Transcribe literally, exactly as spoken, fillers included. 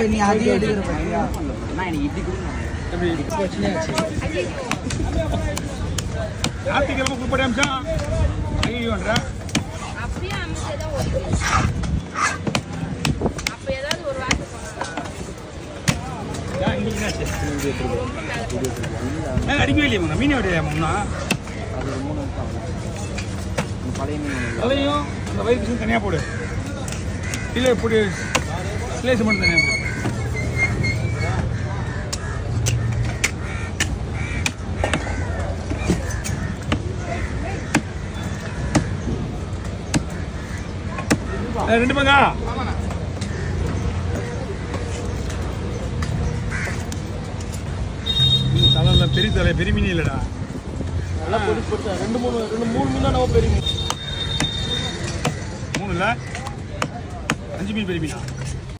நீ அதே எடுக்கிற பாத்தியா நான் எனக்கு இப்படி கொடுங்க எப்படி பிரச்சனையாச்சு ஞாயிற்றுக்கிழமை கூப்பிட்டு அமிச்சா ஐயோன்றா அப்படியே அமிச்சே தான் ஓடி அப்போ ஏதாவது ஒரு வார்த்தை சொன்னா இன்னைக்கு என்ன அடிக்கவே இல்லையா மீன் விடையா முன்னா அது மூணு நிமிஷம் பழைய மீன் அதையும் அந்த வயிறு தனியாக போடு இல்லை இப்படி ஸ்லேஸ் மட்டும் தனியாக போடு ரெண்டு பங்கா தலை பெரிய தலை பெரிய மீன் இல்லைடா நல்லா பொடி போட்டு ரெண்டு மூணு ரெண்டு மூணு மீனா நம்ம பெரிய மீன் மூணு இல்லை அஞ்சு மீன் பெரிய மீனா